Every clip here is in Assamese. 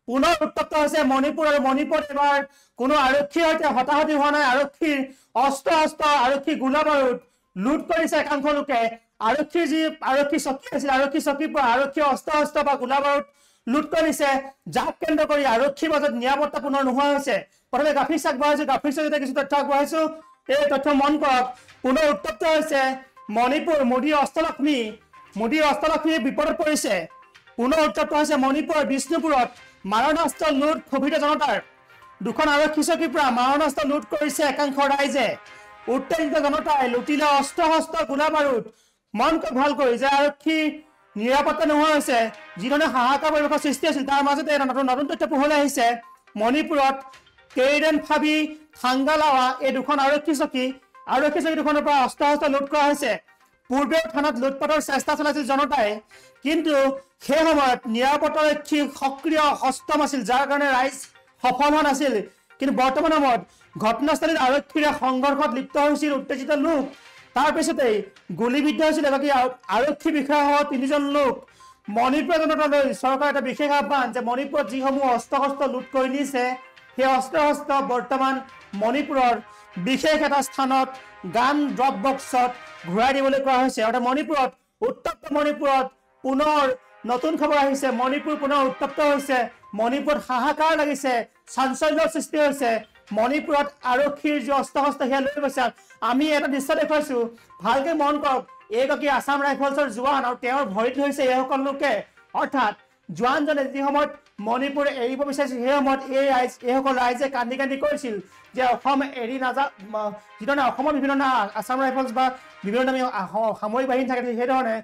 পুনৰ উত্তপ্ত হৈছে মণিপুৰ আৰু মণিপুৰত এবাৰ কোনো আৰক্ষীৰ সৈতে হতাহতি হোৱা নাই আৰক্ষীৰ অস্ত্ৰ আৰক্ষী গোলা বাৰুদ লুট কৰিছে একাংশ লোকে আৰক্ষীৰ যি আৰক্ষী চকী আছিল আৰক্ষী চকীৰ পৰা আৰক্ষীৰ অস্ত্ৰ বা গোলা বাৰুদ লুট কৰিছে যাক কেন্দ্ৰ কৰি আৰক্ষীৰ মাজত নিৰাপত্তা পুনৰ নোহোৱা হৈছে প্ৰথমে গ্ৰাফিক্স আগবঢ়াইছো গ্ৰাফিক্সৰ জৰিয়তে কিছু তথ্য আগবঢ়াইছো এই তথ্য মন কৰক পুনৰ উত্তপ্ত হৈছে মণিপুৰ মোদীৰ অস্ত্ৰলক্ষ্মী বিপদত পৰিছে পুনৰ উত্তপ্ত হৈছে মণিপুৰ বিষ্ণুপুৰত মাৰণাস্ত্ৰ লুট ক্ষোভিত জনতাৰ দুখন আৰক্ষী চকীৰ পৰা মাৰণাস্ত্ৰ লুট কৰিছে একাংশ ৰাইজে উত্তেজিত জনতাই লুটিলে অস্ত্ৰ গোলা বাৰুদ মন ভালকৈ যে আৰক্ষী নিৰাপত্তা নোহোৱা হৈছে যিধৰণে হাহাকাৰ পৰিৱেশৰ সৃষ্টি হৈছিল তাৰ মাজতে এটা নতুন তথ্য পোহৰলৈ আহিছে মণিপুৰত কেইডেন ফাবি থাংগালাৱা এই দুখন আৰক্ষী চকী দুখনৰ পৰা অস্ত্ৰ লুট কৰা হৈছে পূৰ্বেও থানাত লুটপাটৰ চেষ্টা চলাইছিল জনতাই কিন্তু সেই সময়ত নিৰাপত্তাৰক্ষী সক্ৰিয় হস্তম আছিল যাৰ কাৰণে ৰাইজ সফল হোৱা নাছিল কিন্তু বৰ্তমান সময়ত ঘটনাস্থলীত আৰক্ষীৰে সংঘৰ্ষত লিপ্ত হৈছিল উত্তেজিত লোক তাৰ পিছতেই গুলীবিদ্ধ হৈছিল এগৰাকী আৰক্ষী বিষয়াসহ 3জন লোক মণিপুৰৰ জনতালৈ চৰকাৰৰ এটা বিশেষ আহ্বান যে মণিপুৰত যিসমূহ অস্ত্ৰ লুট কৰি নিছে সেই অস্ত্ৰ বৰ্তমান মণিপুৰৰ বিশেষ এটা স্থানত গান ড্ৰপ বক্সত ঘূৰাই দিবলৈ কোৱা হৈছে অৰ্থাৎ মণিপুৰত উত্তপ্ত মণিপুৰত পুনৰ নতুন খবৰ আহিছে মণিপুৰ পুনৰ উত্তপ্ত হৈছে মণিপুৰত হাহাকাৰ লাগিছে চাঞ্চল্যৰ সৃষ্টি হৈছে মণিপুৰত আৰক্ষীৰ যি অস্ত্ৰ সেয়া লৈ গৈছে আমি এটা দৃশ্য দেখুৱাইছো ভালকে মন কৰক এইগৰাকী আছাম ৰাইফলছৰ জোৱান আৰু তেওঁৰ ভৰিত হৈছে এইসকল লোকে অৰ্থাৎ জোৱানজনে যি সময়ত মণিপুৰ এৰিব বিচাৰিছিল সেই সময়ত এইসকল ৰাইজে কান্দি কৰিছিল যে অসম এৰি নাযাওক যিধৰণে অসমৰ বিভিন্ন আছাম ৰাইফলছ বা বিভিন্ন সামৰিক বাহিনী থাকে সেইধৰণে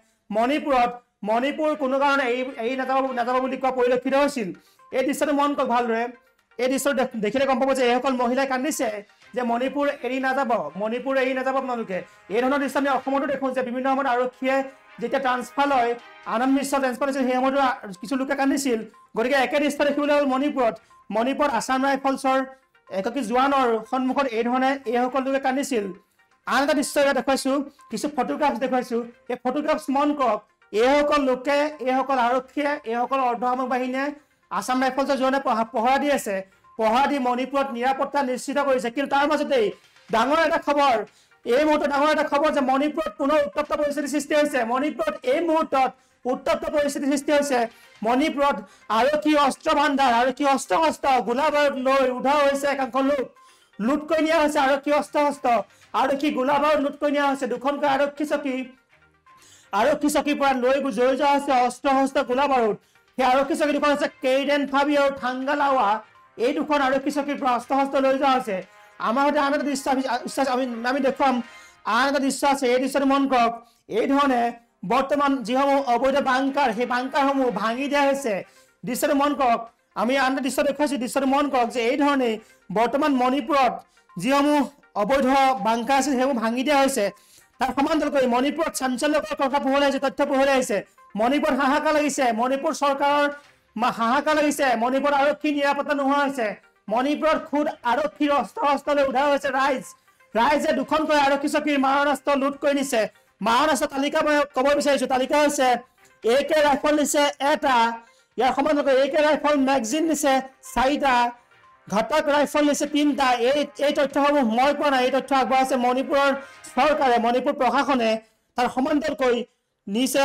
মণিপুৰ কোনো কাৰণে এৰি নাযাব বুলি কোৱা পৰিলক্ষিত হৈছিল এই দৃশ্যটো মন কৰক ভালদৰে এই দৃশ্যটো দেখিলে গম পাব যে এইসকল মহিলাই কান্দিছে যে মণিপুৰ এৰি নাযাব আপোনালোকে এই ধৰণৰ দৃশ্য আমি অসমতো দেখোঁ যে বিভিন্ন সময়ত আৰক্ষীয়ে যেতিয়া ট্ৰান্সফাৰ লয় আনন্দ মিশ্ৰ ট্ৰান্সফাৰ হৈছিল সেই সময়তো কিছু লোকে কান্দিছিল গতিকে একে দৃশ্য দেখিবলৈ হ'ল মণিপুৰত আছাম ৰাইফলছৰ এগৰাকী জোৱানৰ সন্মুখত এইসকল লোকে কান্দিছিল আন এটা দৃশ্য দেখুৱাইছো কিছু ফটোগ্ৰাফ দেখুৱাইছো এই ফটোগ্ৰাফ মন কৰক এইসকল লোকে এইসকল আৰক্ষীয়ে এইসকল অৰ্ধসামৰিক বাহিনীয়ে আছাম ৰাইফলছৰ জোৱানে পহৰা দি আছে পহৰা দি মণিপুৰত নিৰাপত্তা নিশ্চিত কৰিছে কিন্তু তাৰ মাজতেই ডাঙৰ এটা খবৰ এই মুহূৰ্তত যে মণিপুৰত পুনৰ উত্তপ্ত পৰিস্থিতি সৃষ্টি হৈছে মণিপুৰত আৰক্ষী অস্ত্ৰ ভাণ্ডাৰ আৰক্ষী অস্ত্ৰ গোলা বাৰুদ লৈ উদ্ধাৰ হৈছে একাংশ লোক লুট কৰি নিয়া হৈছে আৰক্ষী আৰক্ষী গোলা বাৰুদ লুট কৰি নিয়া হৈছে দুখনকৈ আৰক্ষী চকীৰ পৰা লৈ যোৱা হৈছে অস্ত্ৰ গোলা বাৰুদ সেই আৰক্ষী চকী দুখন হৈছে কেইডেন ফাবি আৰু থাংগালাৱা এই দুখন আৰক্ষী চকীৰ পৰা অস্ত্ৰ লৈ যোৱা হৈছে আমাৰ সৈতে আন এটা দৃশ্য আমি দেখুৱাম আন এটা দৃশ্য আছে এই দৃশ্যটো মন কৰক এই ধৰণে বৰ্তমান যিসমূহ অবৈধ বাংকাৰ সেই বাংকাৰসমূহ ভাঙি দিয়া হৈছে দৃশ্যটো মন কৰক আমি আন এটা দৃশ্য দেখুৱাইছো দৃশ্যটো মন কৰক যে এই ধৰণে বৰ্তমান মণিপুৰত যিসমূহ অবৈধ বাংকাৰ আছিল সেইবোৰ ভাঙি দিয়া হৈছে তাৰ সমান্তৰালকৈ মণিপুৰত চাঞ্চল্যকৰ কথা তথ্য পোহৰলৈ আহিছে মণিপুৰত হাহাকাৰ লাগিছে মণিপুৰ চৰকাৰৰ হাহাকাৰ লাগিছে মণিপুৰত আৰক্ষী নিৰাপত্তা নোহোৱা হৈছে মণিপুৰত খুদ আৰক্ষীৰ অস্ত্ৰলৈ উদ্ধাৰ হৈছে ৰাইজে দুখনকৈ আৰক্ষী চকীৰ মাৰণাস্ত্ৰ লুট কৰি নিছে মাৰণাস্ত্ৰ তালিকা মই ক'ব বিচাৰিছো তালিকা হৈছে AK ৰাইফল নিছে এটা ইয়াৰ সমান্তৰালকৈ AK ৰাইফল মেগজিন নিছে 4টা ঘাতক ৰাইফল নিছে 3টা এই তথ্যসমূহ মই পোৱা নাই এই তথ্য আগবঢ়াইছে মণিপুৰৰ চৰকাৰে মণিপুৰ প্ৰশাসনে তাৰ সমান্তৰালকৈ নিছে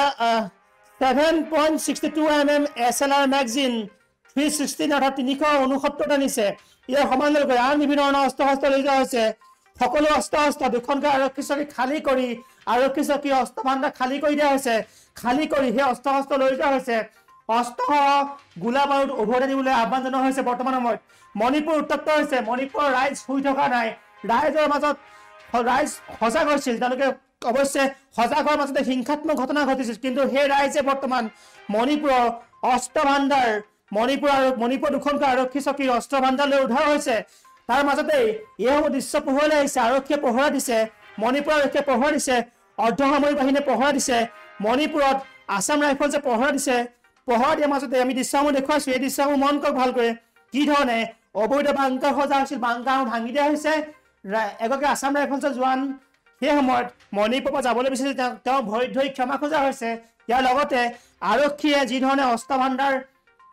7.62 mm SLR মেগজিন 316 অৰ্থাৎ 369টা নিছে ইয়াৰ সমান্তৰালকৈ আন বিভিন্ন ধৰণৰ অস্ত্ৰ লৈ যোৱা হৈছে সকলো অস্ত্ৰ দুখনকৈ আৰক্ষী চকী খালী কৰি আৰক্ষী চকী অস্ত্ৰ ভাণ্ডাৰ খালী কৰি দিয়া হৈছে খালী কৰি সেই অস্ত্ৰ লৈ যোৱা হৈছে অস্ত্ৰ গোলা বাৰুদ উভতাই দিবলৈ আহ্বান জনোৱা হৈছে বৰ্তমান সময়ত মণিপুৰ উত্তপ্ত হৈছে মণিপুৰৰ ৰাইজ শুই থকা নাই ৰাইজৰ মাজত ৰাইজ সজাগ হৈছিল তেওঁলোকে অৱশ্যে সজাগ হোৱাৰ মাজতে হিংসাত্মক ঘটনা ঘটিছিল কিন্তু সেই ৰাইজে বৰ্তমান মণিপুৰৰ অস্ত্ৰ ভাণ্ডাৰ মণিপুৰ দুখনকৈ আৰক্ষী চকীৰ অস্ত্ৰ ভাণ্ডাৰ লৈ উদ্ধাৰ হৈছে তাৰ মাজতে এইসমূহ দৃশ্য পোহৰলৈ আহিছে আৰক্ষীয়ে পহৰা দিছে মণিপুৰৰ আৰক্ষীয়ে পহৰা দিছে অৰ্ধসামৰিক বাহিনীয়ে পহৰা দিছে মণিপুৰত আছাম ৰাইফলছে পহৰা দিছে পহৰা দিয়াৰ মাজতে আমি দৃশ্যসমূহ দেখুৱাইছো এই দৃশ্যসমূহ মন কৰক ভালকৈ কি ধৰণে অবৈধ বাংকাৰ সজা হৈছিল বাংকাৰসমূহ ভাঙি দিয়া হৈছে এগৰাকী আছাম ৰাইফলছৰ জোৱান সেই সময়ত মণিপুৰৰ পৰা যাবলৈ বিচাৰিছিল তেওঁ ভৰিত ধৰি ক্ষমা খোজা হৈছে ইয়াৰ লগতে আৰক্ষীয়ে যি ধৰণে অস্ত্ৰ ভাণ্ডাৰ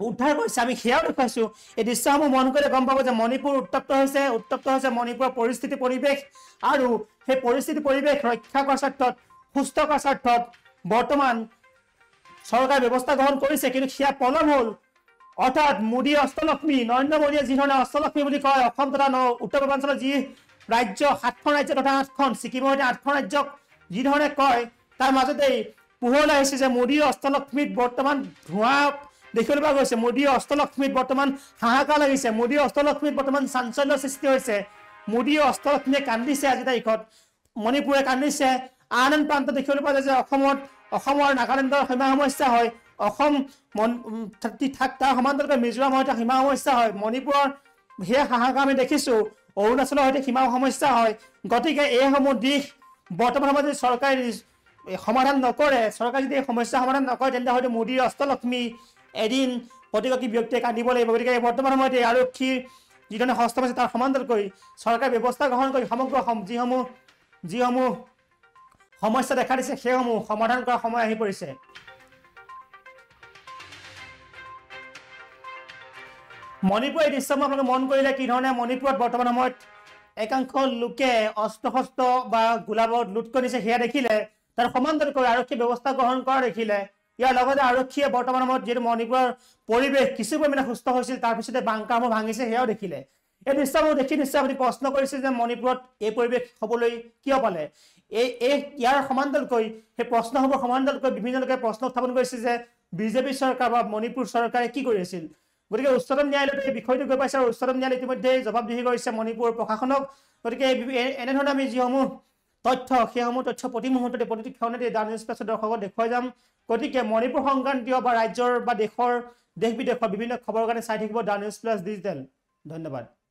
উদ্ধাৰ কৰিছে আমি সেয়াও দেখুৱাইছোঁ এই দৃশ্যসমূহ মন কৰিলে গম পাব যে মণিপুৰ উত্তপ্ত হৈছে মণিপুৰৰ পৰিস্থিতি পৰিৱেশ আৰু সেই পৰিস্থিতি পৰিৱেশ ৰক্ষা কৰাৰ স্বাৰ্থত সুস্থ কৰাৰ স্বাৰ্থত বৰ্তমান চৰকাৰে ব্যৱস্থা গ্ৰহণ কৰিছে কিন্তু সেয়া পলম হ'ল অৰ্থাৎ মোদীৰ অষ্টলক্ষ্মী নৰেন্দ্ৰ মোদীয়ে যি ধৰণে অষ্টলক্ষ্মী বুলি কয় অসম তথা উত্তৰ পূৰ্বাঞ্চলৰ যি ৰাজ্য 7খন ৰাজ্য তথা 8খন ছিকিমৰ 8খন ৰাজ্যক যি ধৰণে কয় তাৰ মাজতেই পোহৰলৈ আহিছে যে মোদীৰ অষ্টলক্ষ্মীত বৰ্তমান ধোঁৱা দেখিবলৈ পোৱা গৈছে মোদীৰ অষ্টলক্ষ্মীত বৰ্তমান হাহাকাৰ লাগিছে মোদীৰ অষ্টলক্ষ্মীত বৰ্তমান চাঞ্চল্যৰ সৃষ্টি হৈছে মোদীৰ অষ্টলক্ষ্মীয়ে কান্দিছে আজি তাৰিখত মণিপুৰে কান্দিছে আন প্ৰান্ত দেখিবলৈ পোৱা যায় যে অসমৰ নাগালেণ্ডৰ সীমা সমস্যা হয় অসম তাৰ সমান্তৰালকৈ মিজোৰামৰ সৈতে সীমা সমস্যা হয় মণিপুৰৰ সেই হাহাকাৰ আমি দেখিছোঁ অৰুণাচলৰ সৈতে সীমা সমস্যা হয় গতিকে এইসমূহ দিশ বৰ্তমান সময়ত যদি চৰকাৰে সমাধান নকৰে চৰকাৰে যদি এই সমস্যা সমাধান নকৰে তেন্তে হয়তো মোদীৰ অষ্টলক্ষ্মী এদিন প্ৰতিগৰাকী ব্যক্তিয়ে কান্দিব লাগিব গতিকে বৰ্তমান সময়ত এই আৰক্ষীৰ যিধৰণে হস্তক্ষেপ আছে তাৰ সমান্তৰালকৈ চৰকাৰে ব্যৱস্থা গ্ৰহণ কৰি সমগ্ৰ যিসমূহ সমস্যা দেখা দিছে সেইসমূহ সমাধান কৰাৰ সময় আহি পৰিছে মণিপুৰৰ দৃশ্যসমূহ আপোনালোকে মন কৰিলে কি ধৰণে মণিপুৰত বৰ্তমান সময়ত একাংশ লোকে অস্ত্ৰ বা গোলাবাৰুদ লুট কৰিছে সেয়া দেখিলে তাৰ সমান্তৰালকৈ আৰক্ষী ব্যৱস্থা গ্ৰহণ কৰা দেখিলে ইয়াৰ লগতে আৰক্ষীয়ে বৰ্তমান সময়ত যিহেতু মণিপুৰৰ পৰিৱেশ কিছু পৰিমাণে সুস্থ হৈছিল তাৰপিছতে বাংকাৰসমূহ ভাঙিছে সেয়াও দেখিলে এই দৃশ্যসমূহ দেখি নিশ্চয় আপুনি প্ৰশ্ন কৰিছে যে মণিপুৰত এই পৰিৱেশ হ'বলৈ কিয় পালে ইয়াৰ সমান্তৰালকৈ সেই প্ৰশ্নসমূহৰ সমান্তৰালকৈ বিভিন্ন লোকে প্ৰশ্ন উত্থাপন কৰিছে যে বিজেপি চৰকাৰ বা মণিপুৰ চৰকাৰে কি কৰি আছিল গতিকে উচ্চতম ন্যায়ালয়ত এই বিষয়টো গৈ পাইছে আৰু উচ্চতম ন্যায়ালয়ে ইতিমধ্যে জবাবদিহি কৰিছে মণিপুৰ প্ৰশাসনক গতিকে এনেধৰণে আমি যিসমূহ তথ্য সেইসমূহ তথ্য প্ৰতি মুহূৰ্ততে প্ৰতিটো ক্ষণতে দা নিউজ প্লাছৰ দৰ্শকক দেখুৱাই যাম গতিকে মণিপুৰ সংক্ৰান্তীয় বা ৰাজ্যৰ বা দেশ বিদেশৰ বিভিন্ন খবৰৰ কাৰণে চাই থাকিব দা নিউজ প্লাছ ডিজিটেল ধন্যবাদ